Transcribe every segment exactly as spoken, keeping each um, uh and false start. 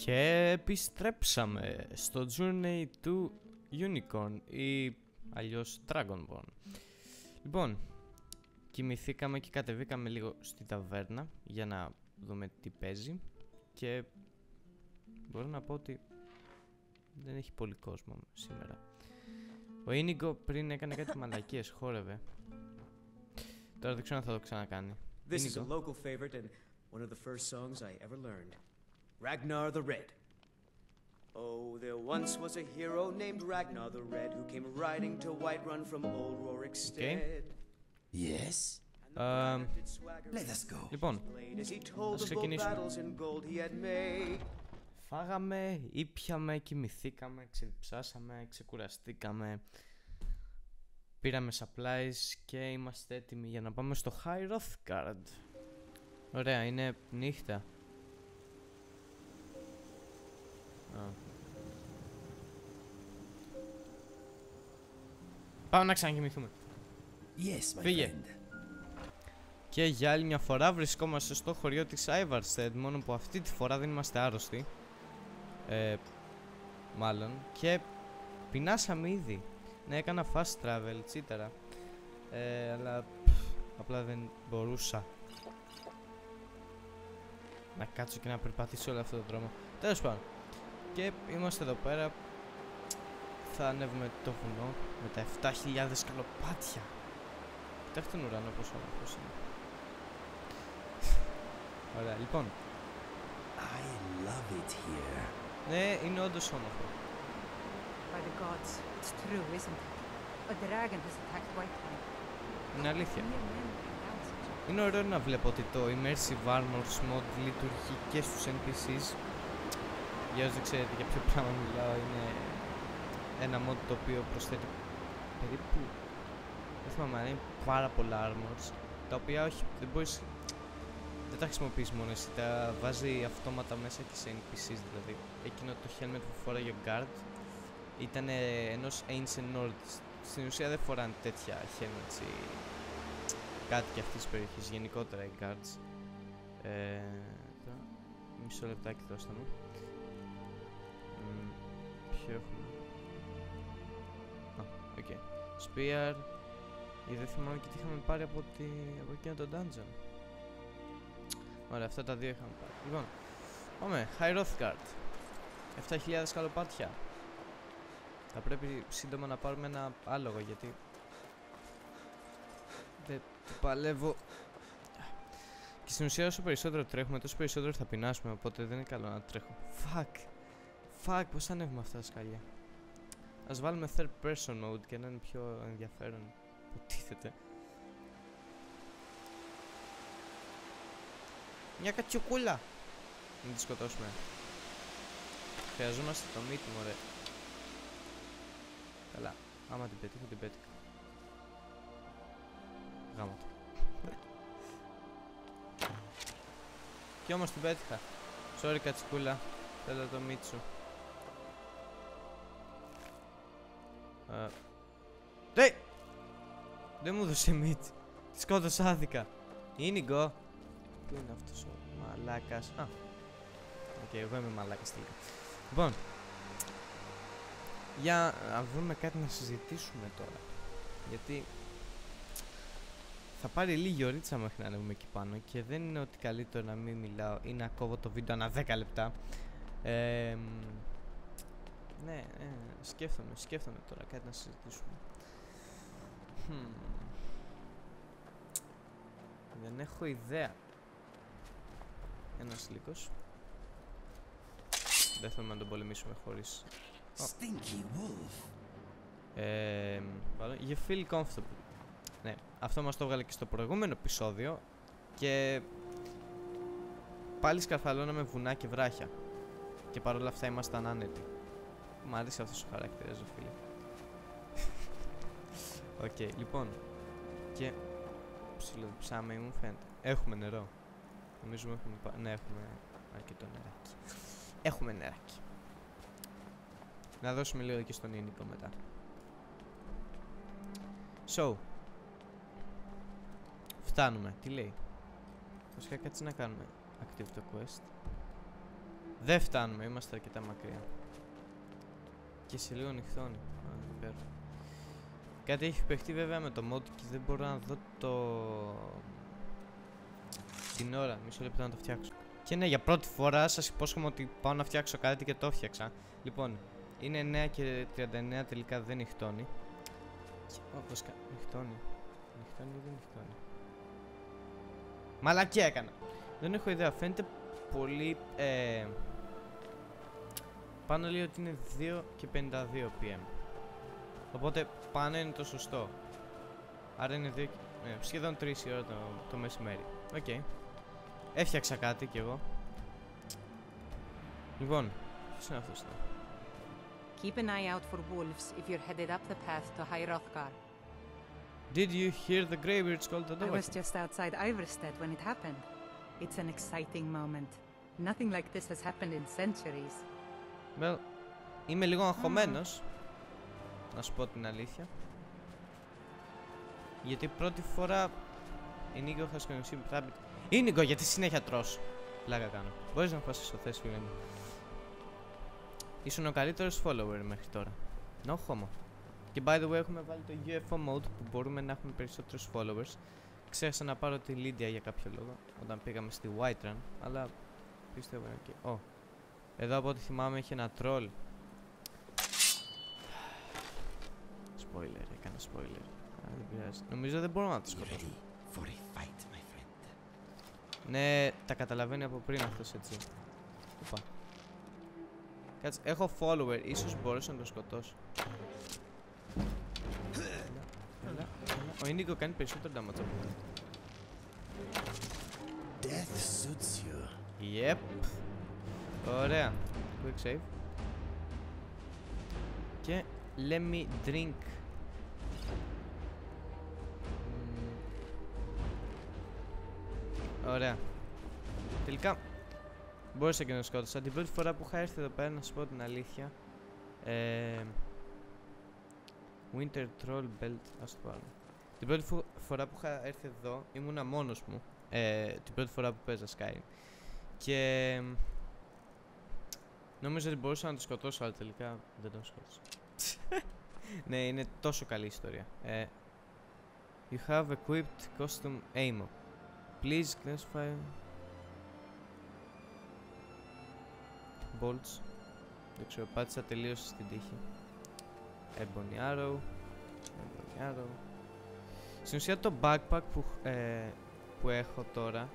Και επιστρέψαμε στο Journey to Unicorn ή αλλιώς Dragonborn. Λοιπόν, κοιμηθήκαμε και κατεβήκαμε λίγο στη ταβέρνα για να δούμε τι παίζει. Και μπορώ να πω ότι δεν έχει πολύ κόσμο σήμερα. Ο Ίνιγκο πριν έκανε κάτι μαλακίες, χόρευε. Τώρα δεν ξέρω αν θα το ξανακάνει. This is a local favorite and one of the first songs I ever learned. Ragnar the Red. Oh, there once was a hero named Ragnar the Red who came riding to Whiterun from old Rorikstead. Yes. Um, Let us go. Λοιπόν, As he told ας of bold ξεκινήσουμε. battles in gold he had made. Φάγαμε, ήπιαμε, κοιμηθήκαμε, ξεδιψάσαμε, ξεκουραστήκαμε. Πήραμε supplies και είμαστε έτοιμοι για να πάμε στο High Hrothgard. Ωραία, είναι νύχτα. Α. Πάμε να ξανακοιμηθούμε. Yes, my Φύγε. friend. Και για άλλη μια φορά βρισκόμαστε στο χωριό της Ivarstead, μόνο που αυτή τη φορά δεν είμαστε άρρωστοι. Ε, μάλλον. Και πεινάσαμε ήδη. Ναι, έκανα fast travel, τσίτερα. Ε, αλλά πφ, απλά δεν μπορούσα να κάτσω και να περπατήσω όλο αυτό το δρόμο. Τέλος πάντων. Και είμαστε εδώ πέρα. Θα ανέβουμε το βουνό με τα επτά χιλιάδες σκαλοπάτια. Κοιτάξτε τον ουρανό πόσο όμορφος είναι. Ωραία, λοιπόν. I love it here. Ναι, είναι όντως όμορφο. By the gods, it's true, isn't it? A dragon has attacked Whiterun. Είναι αλήθεια. Mere men bring down such a- Είναι ωραίο να βλέπω ότι το Immersive Armors mod λειτουργεί και στους εν πι σις. Για όσοι δεν ξέρετε για ποιο πράγμα μιλάω, είναι ένα mod το οποίο προσθέτει περίπου, δεν θυμάμαι, είναι πάρα πολλά armors, τα οποία όχι, δεν μπορείς, δεν τα χρησιμοποιείς μόνο εσύ, τα βάζει αυτόματα μέσα και σε εν πι σις. Δηλαδή, εκείνο το helmet που φοράει ο guard ήταν ενός Ancient Nords. Στην ουσία δεν φοράνε τέτοια helmets ή κάτι και αυτής της περιοχής, γενικότερα οι guards. Ε, τώρα, μισό λεπτάκι δώστε μου. Μ, ποιο έχουμε? Α, οκ. Okay. Spear. Ή δεν θυμάμαι και τι είχαμε πάρει από, τη, από εκείνο το dungeon. Ωραία, αυτά τα δύο είχαμε πάρει. Λοιπόν, πάμε. High Hrothgard. επτά χιλιάδες σκαλοπάτια. Θα πρέπει σύντομα να πάρουμε ένα άλογο γιατί δεν παλεύω. Και στην ουσία όσο περισσότερο τρέχουμε τόσο περισσότερο θα πεινάσουμε, οπότε δεν είναι καλό να τρέχω. Fuck. Fuck, πώς θα ανέβουμε αυτά τα σκαλιά. Ας βάλουμε third person mode και να είναι πιο ενδιαφέρον. Υποτίθεται. Μια κατσουκούλα. Να τη σκοτώσουμε. Χρειαζόμαστε το meat, μωρέ. Καλά, άμα την πετύχω, την πέτυχα. Γάμα το. Κι όμως την πέτυχα. Sorry κατσικούλα, θέλω το μίτσου. Ρε! Δεν μου έδωσε μίτ. Τη σκότωσα άδικα. Ίνιγκο. Πού είναι αυτός ο μαλάκας? Α, οκ, okay, εγώ είμαι μαλάκας τελικά. Λοιπόν, για να βρούμε κάτι να συζητήσουμε τώρα. Γιατί θα πάρει λίγη ωρίτσα μέχρι να ανέβουμε εκεί πάνω και δεν είναι ότι καλύτερο να μην μιλάω ή να κόβω το βίντεο ανά δέκα λεπτά. Ε, ναι, ναι, σκέφτομαι, σκέφτομαι τώρα κάτι να συζητήσουμε. Hmm. Δεν έχω ιδέα. Ένας λύκος. Δεν θέλουμε να τον πολεμήσουμε χωρίς. Stinky wolf. Ε, you feel comfortable. Ναι, αυτό μας το έβγαλε και στο προηγούμενο επεισόδιο. Και πάλι σκαρφαλώναμε βουνά και βράχια. Και παρόλα αυτά ήμασταν άνετοι. Μ' αρέσει αυτός ο χαρακτήρας, φίλε. Οκ, okay, λοιπόν. Και ψιλοδιψάμε, μου φαίνεται. Έχουμε νερό. Νομίζουμε έχουμε πα... Ναι, έχουμε αρκετό νεράκι. Έχουμε νεράκι. Να δώσουμε λίγο και στον Ίνικο μετά. So, φτάνουμε. Τι λέει? Φυσικά κάτσε να κάνουμε active το quest. Δεν φτάνουμε, είμαστε αρκετά μακριά. Και σε λίγο νυχτώνει. Α, υπέροχο. Κάτι έχει παιχτεί βέβαια με το mod και δεν μπορώ να δω το... την ώρα. Μισό λεπτό να το φτιάξω. Και ναι, για πρώτη φορά σας υπόσχομαι ότι πάω να φτιάξω κάτι και το φτιάξα. Λοιπόν, είναι εννέα και τριάντα εννέα, τελικά δεν νυχτώνει. Και... όπως κα... νυχτώνει. Νυχτώνει ή δεν νυχτώνει. Μαλακία έκανα. Δεν έχω ιδέα, φαίνεται πολύ... Ε... πάνω λέει ότι είναι δύο και πενήντα δύο πι εμ. Οπότε πάνω είναι το σωστό. Άρα είναι δύο, ε, σχεδόν τρεις η ώρα το, το μεσημέρι. Οκ. Okay. Έφτιαξα κάτι κι εγώ. Λοιπόν, ποιος είναι αυτός τώρα? Keep an eye out for wolves if you're headed up the path to High Hrothgar. Did you hear the Greybeards call the I dog? was just outside Iverstead when it happened. It's an exciting moment. Nothing like this has happened in centuries. Well, είμαι λίγο αγχωμένος. Mm. Να σου πω την αλήθεια. Γιατί πρώτη φορά η Νίκο θα σκονίσει θα... Η Νίκο, γιατί συνέχεια τρως? Πλάκα κάνω. Μπορείς να φάσεις στο θέση, φίλε μου. Ήσουν ο καλύτερος follower μέχρι τώρα. No homo. Και by the way έχουμε βάλει το γιου εφ ο mode που μπορούμε να έχουμε περισσότερους followers. Ξέχασα να πάρω τη Lydia για κάποιο λόγο όταν πήγαμε στη Whiterun, αλλά πιστεύω είναι εκεί. Oh. Εδώ από ό,τι θυμάμαι είχε ένα troll. Spoiler, έκανα spoiler. Α, δεν πειράζει. Νομίζω δεν μπορούμε να το σκοτώσουμε. Ναι, τα καταλαβαίνει από πριν αυτός έτσι. Οπα. Κάτσε, έχω follower, ίσως μπορέσω να το σκοτώσω. Έλα, έλα, έλα. Ο Ίνικο κάνει περισσότερο damage από μένα. Death suits you. Yep. Ωραία. Quick save. Και let me drink. Ωραία. Τελικά μπόρεσα και να σκότωσα. Την πρώτη φορά που είχα έρθει εδώ πέρα, να σου πω την αλήθεια, ε, Winter Troll Belt, ας το πάρω. Την πρώτη φο φορά που είχα έρθει εδώ ήμουνα μόνος μου, ε, την πρώτη φορά που παίζα Skyrim. Και νομίζω ότι μπορούσα να το σκοτώσω, αλλά τελικά δεν τον σκότωσα. Ναι, είναι τόσο καλή ιστορία. ε, You have equipped costume ammo. Please classify bolts. Δεν ξέρω, πάτησα τελείως στην τύχη. Ebony arrow. Ebony arrow. Στην ουσία το backpack που, ε, που έχω τώρα.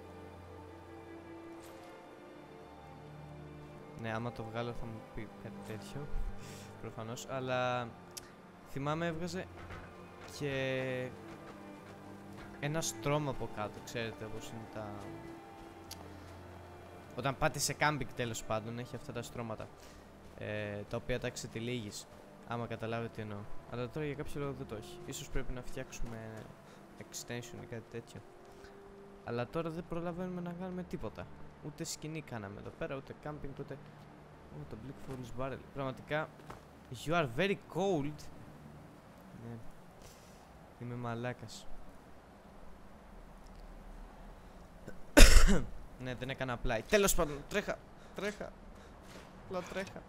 Ναι, άμα το βγάλω θα μου πει κάτι τέτοιο. Προφανώς, αλλά θυμάμαι έβγαζε και ένα στρώμα από κάτω, ξέρετε, όπως είναι τα... Όταν πάτε σε κάμπινγκ τέλος πάντων, έχει αυτά τα στρώματα, ε, τα οποία τα ξετυλίγεις, άμα καταλάβετε τι εννοώ. Αλλά τώρα για κάποιο λόγο δεν το έχει. Ίσως πρέπει να φτιάξουμε extension ή κάτι τέτοιο. Αλλά τώρα δεν προλαβαίνουμε να κάνουμε τίποτα. Ούτε σκηνή κάναμε εδώ πέρα, ούτε κάμπινγκ, ούτε... Oh, το Bleak Falls Barrel. Πραγματικά, you are very cold. Ναι. Είμαι μαλάκας. Ναι, δεν έκανα apply. Τέλος πάντων, τρέχα, τρέχα. Απλά τρέχα.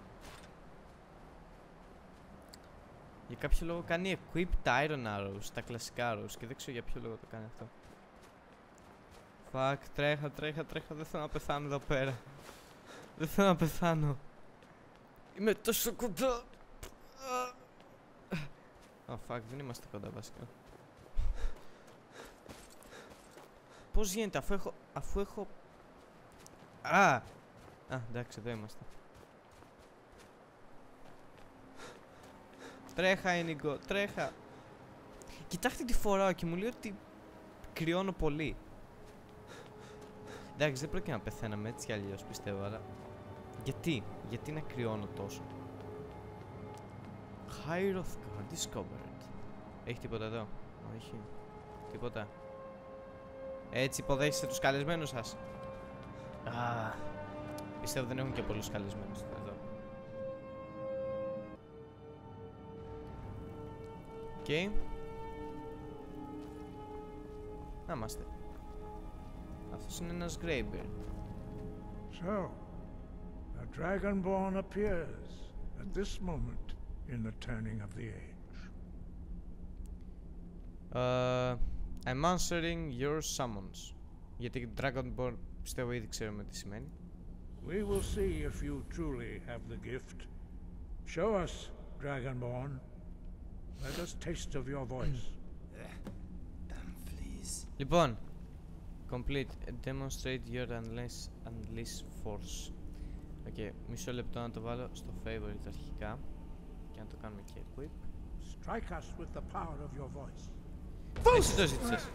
Για κάποιο λόγο κάνει equip τα iron arrows, τα κλασικά arrows, και δεν ξέρω για ποιο λόγο το κάνει αυτό. Fuck, τρέχα, τρέχα, τρέχα, δεν θέλω να πεθάνω εδώ πέρα. Δεν θέλω να πεθάνω. Είμαι τόσο κοντά. Oh fuck, δεν είμαστε κοντά βασικά. Πώς γίνεται, αφού έχω... Αφού έχω... Α! Α, εντάξει, εδώ είμαστε. Τρέχα, Ίνικο, τρέχα. Κοιτάξτε τι φοράω και μου λέει ότι κρυώνω πολύ. Εντάξει, δεν πρόκειται να πεθαίναμε έτσι κι αλλιώς, πιστεύω, αλλά... Γιατί, γιατί να κρυώνω τόσο? High Hrothgar discovered. Έχει τίποτα εδώ? Όχι. Τίποτα. Έτσι υποδέχεστε τους καλεσμένους σας? Α, πιστεύω δεν έχουν και πολλούς καλεσμένους εδώ. Οκ. Okay. Να είμαστε. Αυτός είναι ένας Greybeard. So, A Dragonborn appears at this moment in the turning of the age. Uh, I'm answering your summons. Γιατί Dragonborn πιστεύω ήδη ξέρουμε τι σημαίνει. We will see if you truly have the gift. Show us, Dragonborn. Let us taste of your voice. Damn fleas. Λοιπόν, complete. Demonstrate your unleash, unleash force. Οκ, okay, μισό λεπτό να το βάλω στο favorite αρχικά και να το κάνουμε και equip. Strike us with the power of your voice. Εσύ το ζήτησες.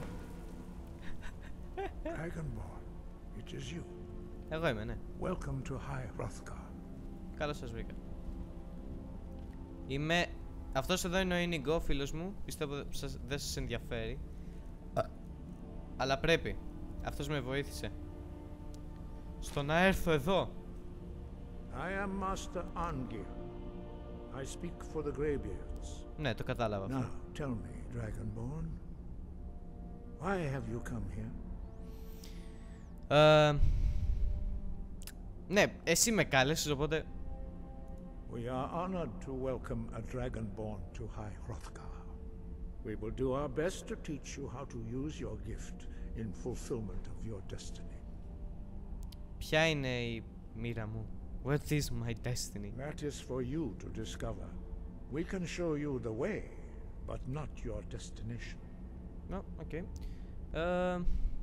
Dragonborn, it is you. Εγώ είμαι, ναι. Welcome to High Hrothgar. Καλώς σας βρήκα. Είμαι... Αυτός εδώ είναι ο Inigo, φίλος μου. Πιστεύω σας, δεν σας ενδιαφέρει. Α. Αλλά πρέπει. Αυτός με βοήθησε. Στο να έρθω εδώ. I am Master Angir. I speak for the Greybeards. Ναι, το κατάλαβα αυτό. Now, tell me, Dragonborn, why have you come here? Uh, ναι, εσύ με κάλεσες, οπότε... We are honored to welcome a Dragonborn to High Hrothgar. We will do our best to teach you how to use your gift in fulfillment of your destiny. Ποια είναι η μοίρα μου? What is my destiny? That is for you to discover. We can show you the way, but not your destination. No, okay. Uh,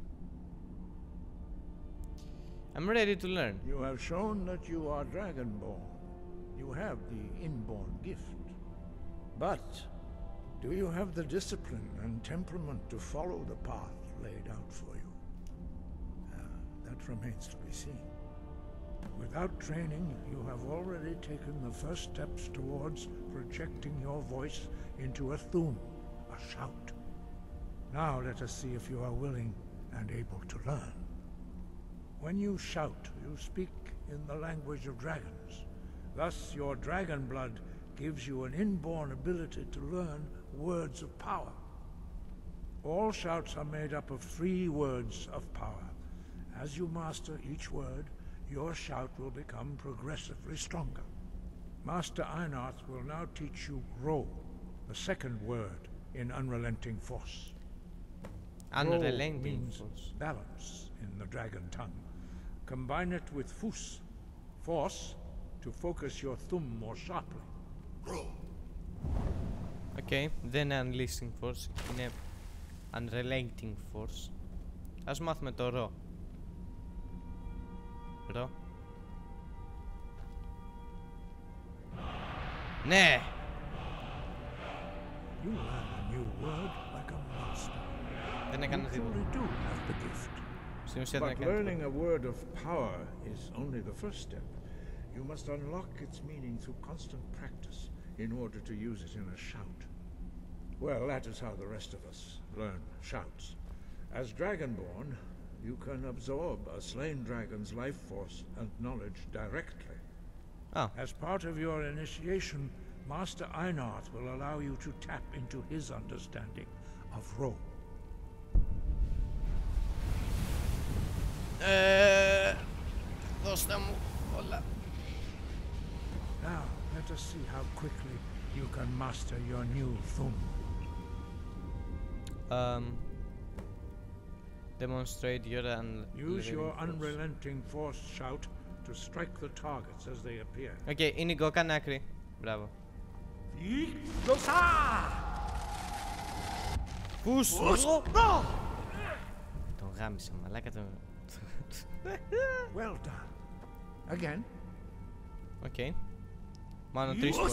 I'm ready to learn. You have shown that you are Dragonborn. You have the inborn gift. But do you have the discipline and temperament to follow the path laid out for you? Uh, that remains to be seen. Without training, you have already taken the first steps towards projecting your voice into a thum, a shout. Now let us see if you are willing and able to learn. When you shout, you speak in the language of dragons. Thus, your dragon blood gives you an inborn ability to learn words of power. All shouts are made up of three words of power. As you master each word, your shout will become progressively stronger. Master Einarth will now teach you Ro, the second word in Unrelenting Force. Unrelenting means Force. balance in the dragon tongue. Combine it with Fus, force, to focus your thumb more sharply. Okay, δεν είναι Unleashing Force, είναι Unrelenting Force. Ας μάθουμε το Ρο. Ρο. Ναι! You learn a new word like a master. Δεν You έκανα τίποτα. truly do have the gift. Στην ουσία δεν But έκανα learning τίποτα. a word of power is only the first step. You must unlock its meaning through constant practice in order to use it in a shout. Well, that is how the rest of us learn shouts. As Dragonborn, you can absorb a slain dragon's life force and knowledge directly. Ah. As part of your initiation, Master Einarth will allow you to tap into his understanding of Ro. Ε, δώστε μου όλα. Now, let us see how quickly you can master your new thum. Um, demonstrate your unrelenting Use your force. unrelenting force shout to strike the targets as they appear. Οκ, okay, είναι Inigo, κάνε άκρη. Μπράβο. Πούς! Τον γάμισα, μαλάκα τον... Well done. Again. Οκ. Okay. Μάλλον τρεις φορές.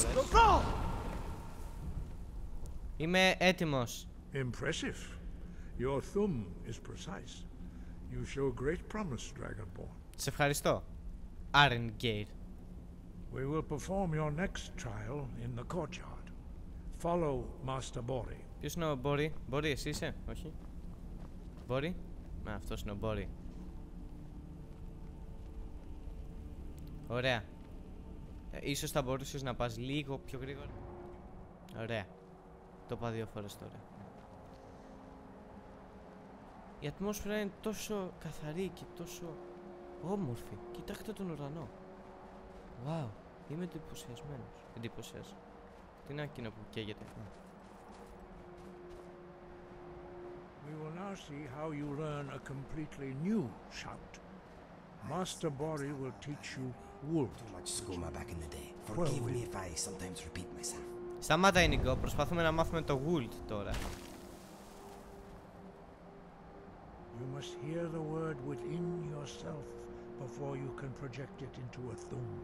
Είμαι έτοιμος. Impressive. Your thumb is precise. You show great promise, Dragonborn. Σε ευχαριστώ. Arengate. We will perform your next trial in the courtyard. Follow Master Bori. Ποιος είναι ο Μπόρι? Μπόρι, εσύ είσαι? Όχι. Μπόρι? Α, αυτός είναι ο Μπόρι. Ωραία. Ε, ίσως θα μπορούσες να πας λίγο πιο γρήγορα. Ωραία. Το είπα δύο φορές τώρα. Η ατμόσφαιρα είναι τόσο καθαρή και τόσο όμορφη. Κοιτάξτε τον ουρανό. Wow, είμαι εντυπωσιασμένος. Εντυπωσιασμένος. Τι είναι εκείνο που καίγεται. We will now see how you learn a completely new shout. Master Bori will teach you wolf. Too much skooma back in the day. Well, Forgive we- me if I sometimes repeat myself. Σταμάτα, Ίνικο. Προσπαθούμε να μάθουμε το Wold τώρα. You must hear the word within yourself before you can project it into a thum.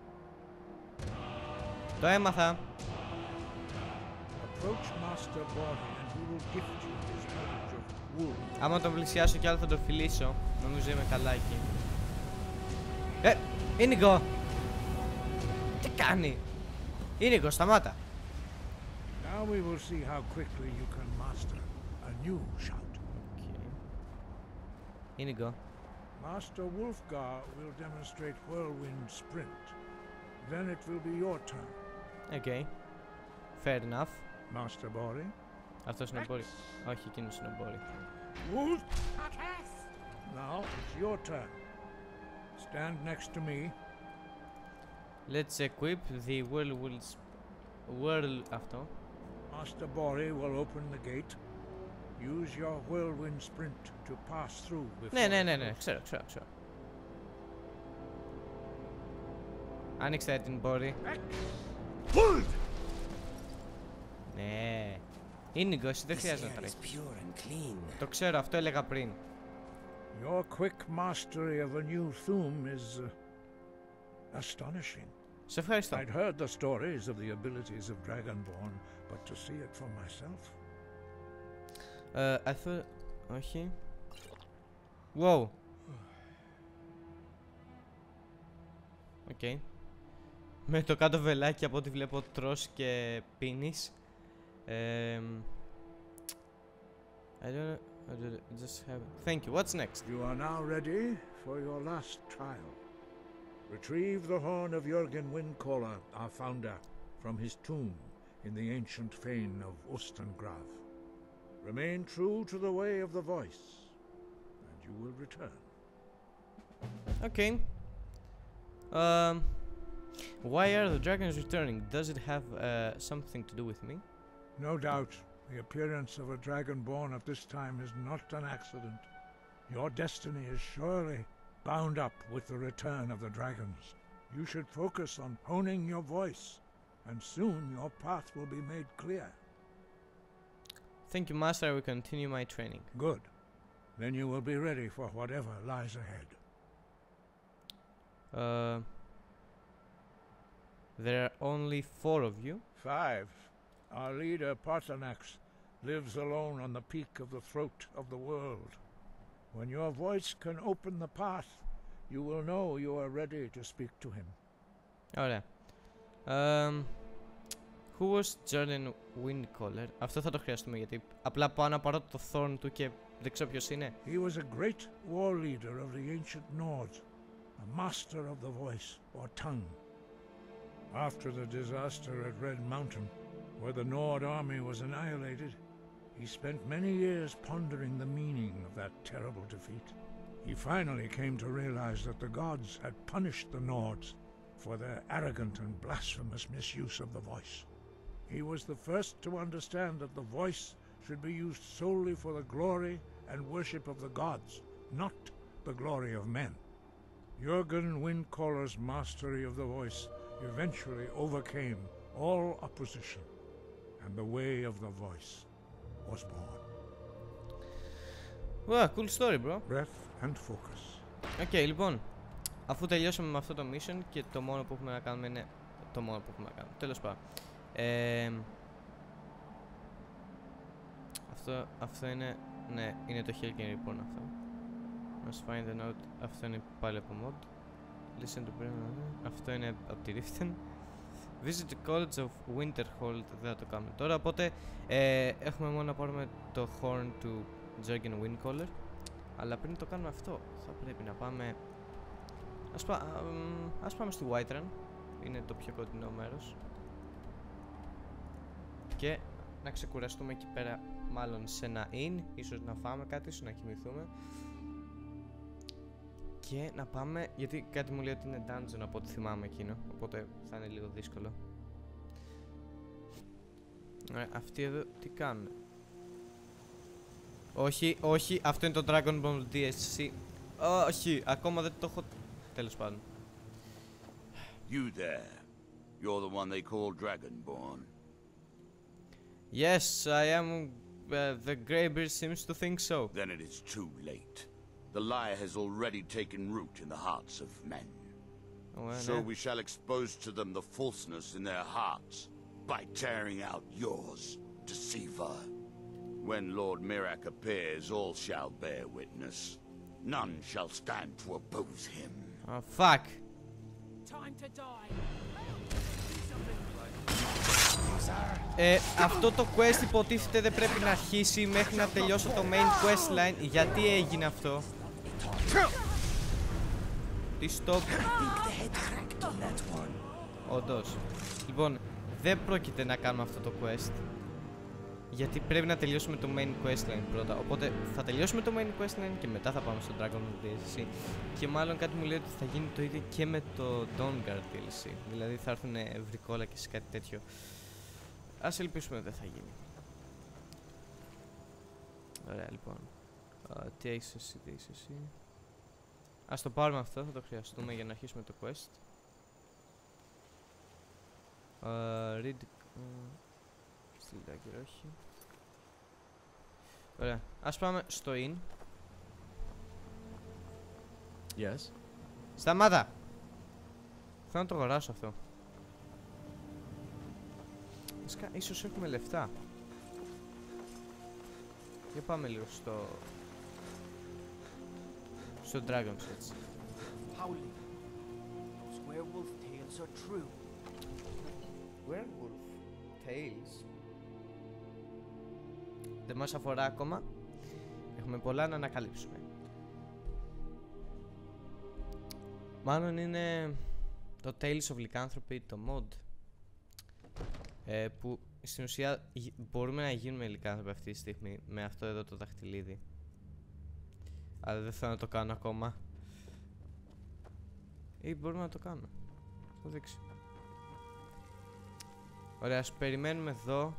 Το έμαθα. Approach Master Bori and he will gift you his knowledge of wolf. Άμα τον πλησιάσω κι άλλο θα τον φιλήσω. Νομίζω είμαι καλά εκεί. Ε, Ίνικο! Τι κάνει? Ίνικο, σταμάτα. Now we will see how quickly you can master a new shout. Okay. Ίνικο. Master Wolfgar will demonstrate whirlwind sprint. Then it will be your turn. Okay. Fair enough. Master Bori. Αυτός είναι ο Μπόρι. Όχι, εκείνος είναι ο Μπόρι. Wolf. Now it's your turn. Stand next to me. Let's equip the whirlwinds. Whirl... αυτό. Master Bori will open the gate. Use your whirlwind sprint to pass through before. Ναι, ναι, ναι, ναι. Ξέρω, ξέρω, ξέρω. Άνοιξε την Μπόρι. Hold! Ναι. Ίνικο, εσύ δεν This χρειάζεται να air is τρέχεις. pure and clean. Το ξέρω, αυτό έλεγα πριν. Your quick mastery of a new thum is uh, astonishing. Σε ευχαριστώ. I'd heard the stories of the abilities of Dragonborn, but to see it for myself. Ε, I thought... όχι. Wow. Οκ. Okay. Με το κάτω βελάκι από ό,τι βλέπω τρως και πίνεις. Ε, I don't... I don't just have... Thank you. What's next? You are now ready for your last trial. Retrieve the horn of Jürgen Windcaller, our founder, from his tomb in the ancient fane of Ostengrav. Remain true to the way of the voice, and you will return. Okay. Um, why are the dragons returning? Does it have uh, something to do with me? No doubt, the appearance of a dragonborn at this time is not an accident. Your destiny is surely bound up with the return of the dragons. You should focus on honing your voice, and soon your path will be made clear. Thank you, Master. I will continue my training. Good. Then you will be ready for whatever lies ahead. Uh, there are only four of you. Five. Our leader, Partanax, lives alone on the peak of the throat of the world. When your voice can open the path, you will know you are ready to speak to him. Ωραία. Um, who was Jordan Windcaller? Αυτό θα το χρειαστούμε γιατί απλά πάω να πάρω το thorn του και δεν ξέρω ποιος είναι. He was a great war leader of the ancient Nords, a master of the voice or tongue. After the disaster at Red Mountain, where the Nord army was annihilated, he spent many years pondering the meaning of that terrible defeat. He finally came to realize that the gods had punished the Nords for their arrogant and blasphemous misuse of the voice. He was the first to understand that the voice should be used solely for the glory and worship of the gods, not the glory of men. Jürgen Windcaller's mastery of the voice eventually overcame all opposition, and the way of the voice was born. Wow, cool story, bro. Breath and focus. Οκ, okay, λοιπόν. Αφού τελειώσαμε με αυτό το mission και το μόνο που έχουμε να κάνουμε είναι... Το μόνο που έχουμε να κάνουμε. Τέλος πάντων. Ε, αυτό, αυτό είναι... Ναι, είναι το Helgen Reborn αυτό. Must find the note. Αυτό είναι πάλι από mod. Listen to Brennan. Αυτό είναι από τη Riften. Visit the College of Winterhold. Δεν θα το κάνουμε τώρα. Οπότε ε, έχουμε μόνο να πάρουμε το horn του Jürgen Windcaller. Αλλά πριν το κάνουμε αυτό, θα πρέπει να πάμε... Ας, πά, α, ας πάμε στη Whiterun. Είναι το πιο κοντινό μέρος. Και να ξεκουραστούμε εκεί πέρα, μάλλον σε ένα inn. Ίσως να φάμε κάτι, ίσως να κοιμηθούμε. Και να πάμε, γιατί κάτι μου λέει ότι είναι dungeon από ό,τι θυμάμαι εκείνο, οπότε θα είναι λίγο δύσκολο. Ωραία, αυτοί εδώ τι κάνουν? Όχι, όχι, αυτό είναι το Dragon Ball ντι ες σι. Όχι, ακόμα δεν το έχω. Τέλος πάντων. You there. You're the one they call Dragonborn. Yes, I am. Uh, the Greybeard seems to think so. Then it is too late. The lie has already taken root in the hearts of men. Well, so no. we shall expose to them the falseness in their hearts by tearing out yours, deceiver. When Lord Mirak appears, all shall bear witness. None shall stand to oppose him. Oh, fuck. Time to die. Ε, αυτό το quest υποτίθεται δεν πρέπει να αρχίσει μέχρι να τελειώσω το main questline. Γιατί έγινε αυτό? Τι stop? Όντως. Λοιπόν, δεν πρόκειται να κάνουμε αυτό το quest, γιατί πρέπει να τελειώσουμε το main questline πρώτα. Οπότε θα τελειώσουμε το main questline και μετά θα πάμε στο Dragon Ball ντι ες σι. Και μάλλον κάτι μου λέει ότι θα γίνει το ίδιο και με το Dawnguard ντι ες σι. Δηλαδή θα έρθουν βρικόλακες και κάτι τέτοιο. Ας ελπίσουμε ότι δεν θα γίνει. Ωραία, λοιπόν. Uh, τι έχεις εσύ, τι έχεις εσύ. Ας το πάρουμε αυτό, θα το χρειαστούμε για να αρχίσουμε το quest. Uh, read... Uh, στυλιτάκι, όχι. Ωραία, ας πάμε στο in. Yes. Σταμάτα! Θέλω να το αγοράσω αυτό. Ίσως έχουμε λεφτά. Για πάμε λίγο στο... στο Dragon Sets. Howling. Those werewolf tales are true. Werewolf Tales. Δεν μας αφορά ακόμα. Έχουμε πολλά να ανακαλύψουμε. Μάλλον είναι το Tales of Lycanthropy, το mod, ε, που στην ουσία μπορούμε να γίνουμε λυκάνθρωποι αυτή τη στιγμή με αυτό εδώ το δαχτυλίδι. Αλλά δεν θέλω να το κάνω ακόμα. Ή μπορούμε να το κάνουμε. Θα το δείξω. Ωραία, ας περιμένουμε εδώ.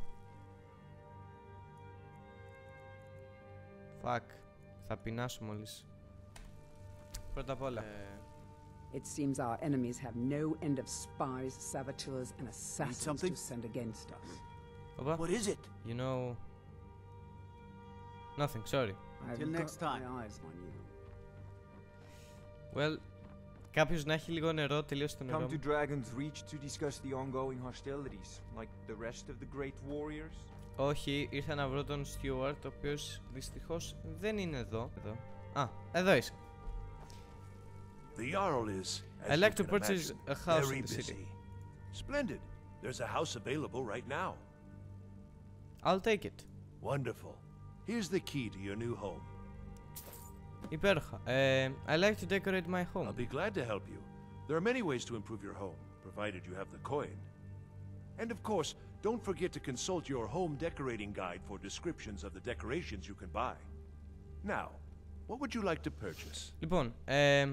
Fuck. Θα πεινάσω μόλις. Πρώτα απ' όλα. Ε, It seems our enemies have no end of spies, saboteurs, and assassins something? to send against us. Οπα. What is it? You know... Nothing, sorry. I've Till next got time. my eyes on you. Well, κάποιος να έχει λίγο νερό, τελείωσε το νερό Come to μου. Dragon's Reach to discuss the ongoing hostilities, like the rest of the great warriors? Όχι, ήρθα να βρω τον Stewart, ο οποίος δυστυχώς δεν είναι εδώ. Εδώ. Α, εδώ είσαι. The Jarl is, as I'd like you to can purchase imagine, a house very in the city. busy. Splendid. There's a house available right now. I'll take it. Wonderful. Here's the key to your new home. Υπέροχα. Ε, I like to decorate my home. I'll be glad to help you. There are many ways to improve your home, provided you have the coin. And of course, don't forget to consult your home decorating guide for descriptions of the decorations you can buy. Now, what would you like to purchase? Λοιπόν, ε,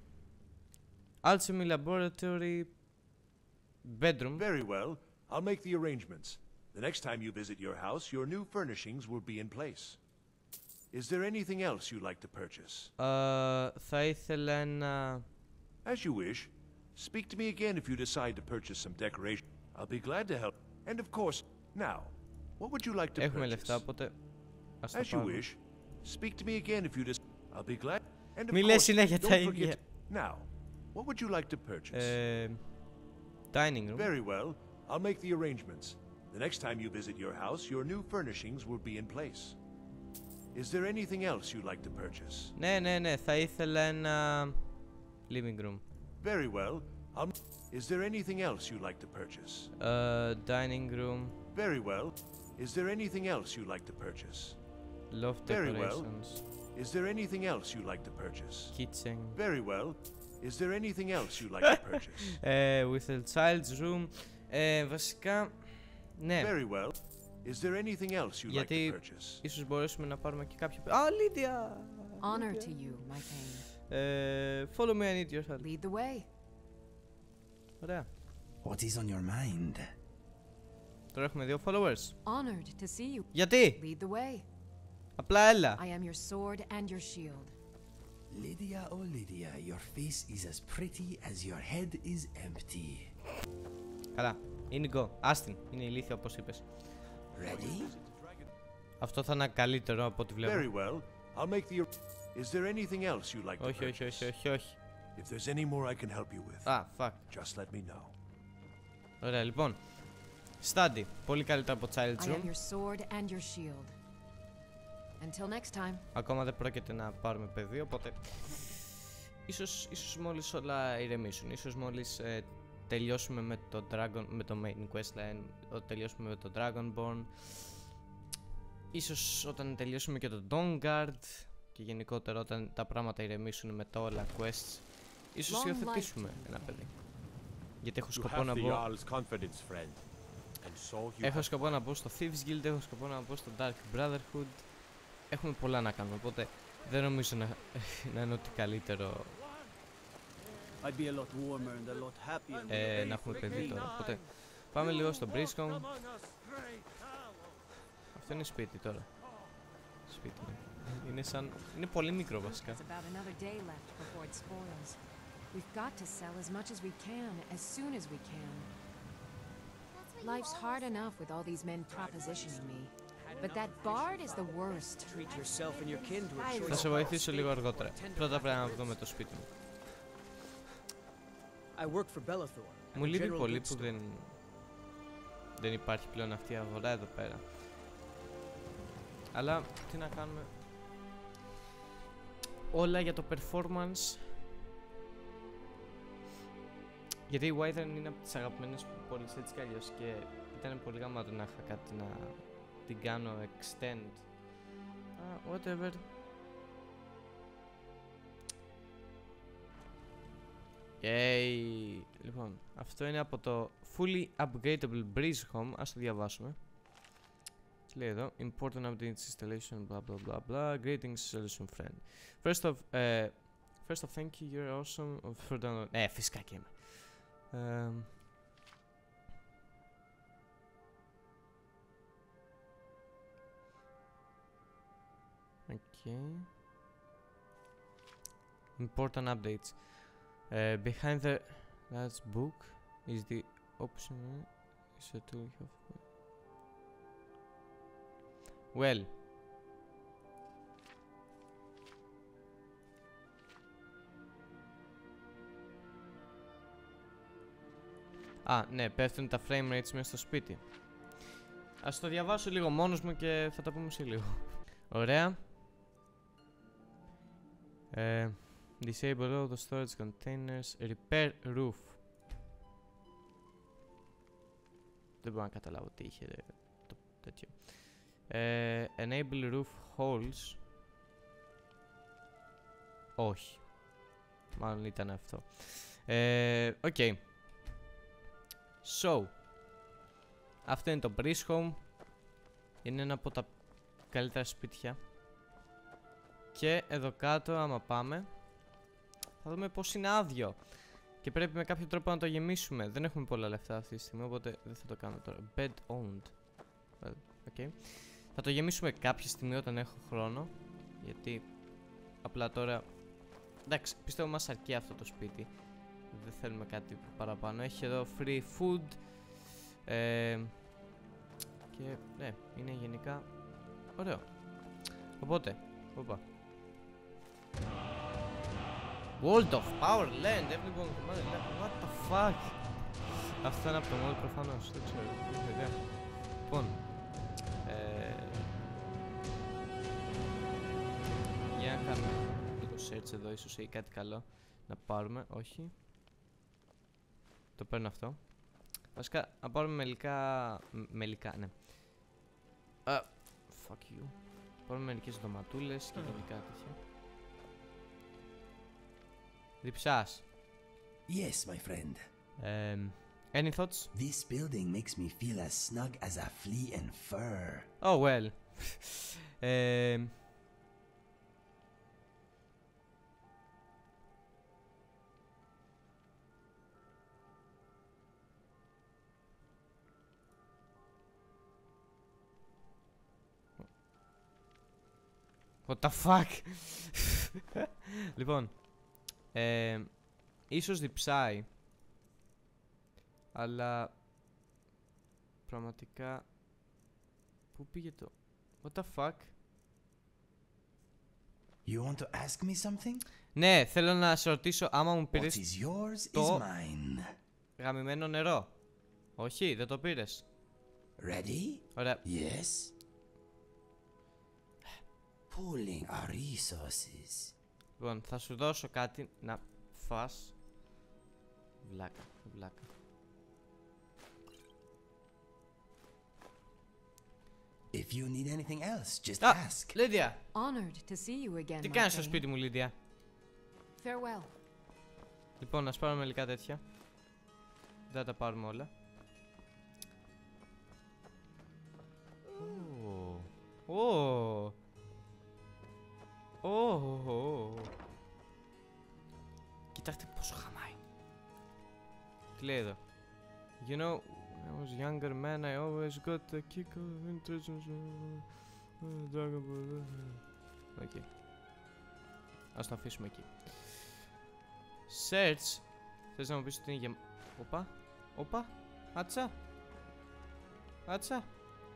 Alchemy Laboratory Bedroom. Very well. I'll make the arrangements. The next time you visit your house, your new furnishings will be in place. Is there anything else you'd like to purchase? Uh, θα ήθελα ένα... As you wish. Speak to me again if you decide to purchase some decoration. I'll be glad to help. And of course, now, what would you like to Έχουμε purchase? λεφτά, οπότε ας τα As you πάρουμε. wish. Speak to me again if you decide. I'll be glad. And of Μη λες course, συνέχεια τα don't ίδια. forget. Now, what would you like to purchase? Ε, dining room. Very well. I'll make the arrangements. The next time you visit your house, your new furnishings will be in place. Is there anything else you'd like to purchase? Ναι, ναι, ναι, θα ήθελα ένα living room. Very well. I'll... Is there anything else you'd like to purchase? Uh, dining room. Very well. Is there anything else you'd like to purchase? Loft Very well. decorations. Is there anything else you'd like to purchase? Kitchen. Very well. Is there anything else you'd like to purchase? uh, with a child's room. Ε, βασικά, ναι. Very well. Is there anything else you'd like to Γιατί purchase? ίσως μπορέσουμε να πάρουμε και κάποιο... Α, Λίδια! Honor to you, my pain. Ε, follow me, I need your help. Lead the way. Ωραία. What is on your mind? Τώρα έχουμε δύο followers. Honored to see you. Γιατί? Lead the way. Απλά έλα. I am your sword and your shield. Lydia, oh Lydia, your face is as pretty as your head is empty. Καλά. Inigo. Άστιν. Είναι ηλίθεια όπως είπες. Ready? Αυτό θα είναι καλύτερο από ό,τι βλέπω. Very well. I'll make the... Is there anything else you'd like to Όχι, όχι, όχι, όχι, όχι. If there's any more I can help you with, Α, fuck. just let me know. Ωραία, λοιπόν. Study. Πολύ καλύτερα από Child I am Room. your sword and your shield. Until next time. Ακόμα δεν πρόκειται να πάρουμε παιδί, οπότε ίσως, ίσως μόλις όλα ηρεμήσουν. Ίσως μόλις ε, τελειώσουμε με το, Dragon, με το main questline, τελειώσουμε με το Dragonborn. Ίσως όταν τελειώσουμε και το Dawnguard και γενικότερα όταν τα πράγματα ηρεμήσουν με τα όλα quests, ίσως υιοθετήσουμε ένα παιδί. Γιατί έχω σκοπό να μπω... Έχω σκοπό να μπω στο Thieves Guild, έχω σκοπό να μπω στο Dark Brotherhood. Έχουμε πολλά να κάνουμε, οπότε δεν νομίζω να, να είναι ότι καλύτερο ε, να έχουμε παιδί τώρα. Οπότε πάμε λίγο στο Briscombe. Αυτό είναι σπίτι τώρα. Σπίτι είναι. Είναι σαν... είναι πολύ μικρό βασικά. Life's hard enough with all these men propositioning me. But that bard is the worst. Treat yourself and your kin to a choice. Θα σε βοηθήσω λίγο αργότερα. Πρώτα πρέπει να δούμε το σπίτι μου. I work for Belethor. Μου λείπει πολύ που δεν... δεν υπάρχει πλέον αυτή η αγορά εδώ πέρα. Αλλά τι να κάνουμε. Όλα για το performance. Γιατί η Wyvern είναι από τις αγαπημένες μου πόλεις έτσι κι αλλιώς και ήταν πολύ γαμάτο να είχα κάτι να την κάνω extend. Uh, whatever. Yay. Λοιπόν, αυτό είναι από το Fully Upgradable Briscombe. Ας το διαβάσουμε. Τι λέει εδώ? Important update installation, blah blah blah blah. Greetings, solution friend. First of, uh, first of thank you, you're awesome. For download. Ε, φυσικά και είμαι. Um, okay. Important updates. Uh, behind the last book is the option. Is a tool you have. Well. Α, ναι, πέφτουν τα frame rates μέσα στο σπίτι. Ας το διαβάσω λίγο μόνος μου και θα τα πούμε σε λίγο. Ωραία. Ε, disable all the storage containers. Repair roof. Δεν μπορώ να καταλάβω τι είχε το τέτοιο. Ε, enable roof holes. Όχι. Μάλλον ήταν αυτό. Ε, οκ. Okay. So, αυτό είναι το Briscombe. Είναι ένα από τα καλύτερα σπίτια. Και εδώ κάτω άμα πάμε θα δούμε πως είναι άδειο. Και πρέπει με κάποιο τρόπο να το γεμίσουμε. Δεν έχουμε πολλά λεφτά αυτή τη στιγμή, οπότε δεν θα το κάνω τώρα. Bed owned. Well, okay. Θα το γεμίσουμε κάποια στιγμή όταν έχω χρόνο. Γιατί απλά τώρα... εντάξει, πιστεύω μας αρκεί αυτό το σπίτι. Δεν θέλουμε κάτι παραπάνω. Έχει εδώ free food. Ε, και ναι, είναι γενικά ωραίο. Οπότε, οπα. World of Power Land, everyone command land. What the fuck? Αυτό είναι από το mod προφανώς, δεν ξέρω. Λοιπόν, ε, για να κάνουμε λίγο search εδώ, ίσως έχει κάτι καλό να πάρουμε, όχι. Το παίρνω αυτό. Βασικά, να πάρουμε μελικά... μελικά, ναι. Uh, fuck you. Πάρουμε μερικές ντοματούλες και γενικά τέτοια. Διψάς. Yes, my friend. Um, any thoughts? This building makes me feel as snug as a flea in fur. Oh, well. um, What the fuck. Λοιπόν, ε, ίσως διψάει, αλλά πραγματικά πού πήγε το... What the fuck. You want to ask me something? Ναι, θέλω να σε ρωτήσω άμα μου πήρες What is yours το is mine. γαμημένο νερό. Όχι, δεν το πήρες. Ready? Ωραία. Yes. Pooling our resources. Λοιπόν, θα σου δώσω κάτι να φας. Βλάκα, βλάκα. If you need anything else, just Α, ask. Λίδια! Honored to see you again, Τι κάνεις στο Marquis. σπίτι μου, Λίδια? Farewell. Λοιπόν, ας πάρουμε μερικά τέτοια. Δεν θα τα πάρουμε όλα. Ω. Ω. Κοιτάξτε πόσο χαμάει. Τι λέει εδώ? You know, when I was younger man, I always got a kick of interest in Dragon Ball. Οκ. Ας το αφήσουμε εκεί. Search. Θες να μου πεις ότι είναι γεμ... Οπα. Οπα. Άτσα. Άτσα.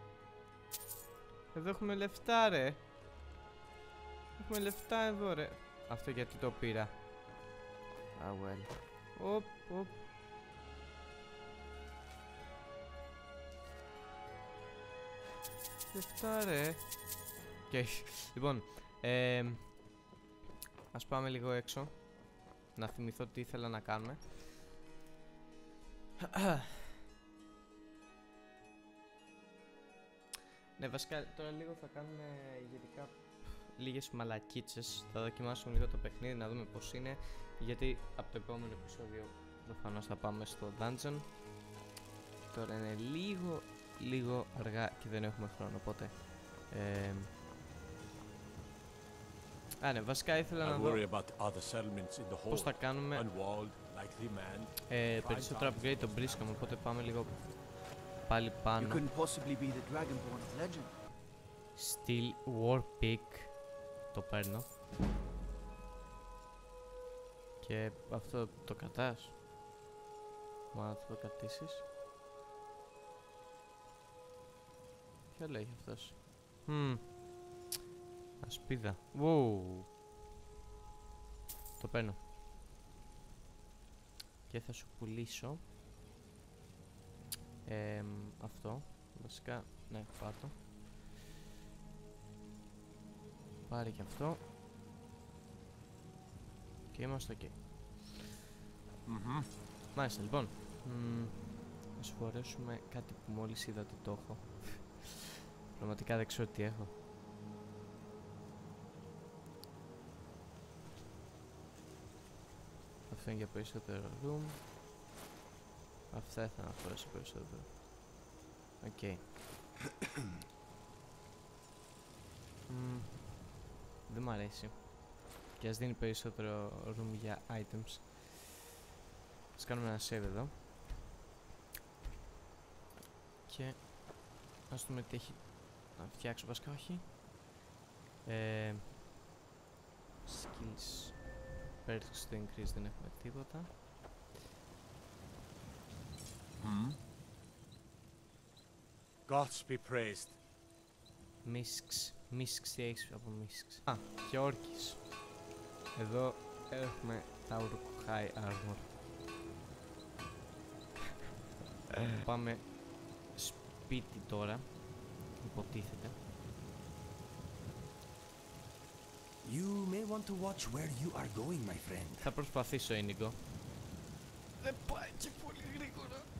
Εδώ έχουμε λεφτά, ρε. Έχουμε λεφτά εδώ, ρε. Αυτό γιατί το πήρα. Ah, well. Οπ, οπ. Λεφτά, ρε. Okay. Λοιπόν, ε, ας πάμε λίγο έξω. Να θυμηθώ τι ήθελα να κάνουμε. Ναι, βασικά τώρα λίγο θα κάνουμε γενικά λίγες μαλακίτσες. Θα δοκιμάσουμε λίγο το παιχνίδι, να δούμε πως είναι. Γιατί από το επόμενο επεισόδιο προφανώς θα πάμε στο dungeon. Τώρα είναι λίγο, λίγο αργά και δεν έχουμε χρόνο, οπότε... Ε, α, ναι, βασικά ήθελα να δω πώς θα κάνουμε ε, περισσότερο upgrade τον μπρίσκαμε, οπότε πάμε λίγο πάλι πάνω. Steel War Pick. Το παίρνω. Και αυτό το κρατάς? Μα θα το κρατήσεις? Ποιο λέει αυτός? Hm. Ασπίδα. Wow. Το παίρνω. Και θα σου πουλήσω ε, αυτό. Βασικά, ναι, πάρτο. Πάρε και αυτό. Και είμαστε ok. Mm-hmm. Μάλιστα, λοιπόν. Mm, να σου φορέσουμε κάτι που μόλις είδα ότι το έχω. Πραγματικά δεν ξέρω τι έχω. Αυτό είναι για περισσότερο room. Αυτά ήθελα να φορέσω περισσότερο. Οκ. Okay. mm, δεν μ' αρέσει. Και ας δίνει περισσότερο room για items. Ας κάνουμε ένα save εδώ. Και ας δούμε τι έχει να φτιάξω, βασικά όχι. Ε, skills. Perks στο increase δεν έχουμε τίποτα. Mm. Gods be praised. Misks. Misks, τι έχεις από Misks? Α, και Orkis. Εδώ έχουμε τα Uruk-hai armor. Πάμε σπίτι τώρα, υποτίθεται. You may want to watch where you are going, my friend. Θα προσπαθήσω, Ίνικο. Δεν πάει και πολύ γρήγορα.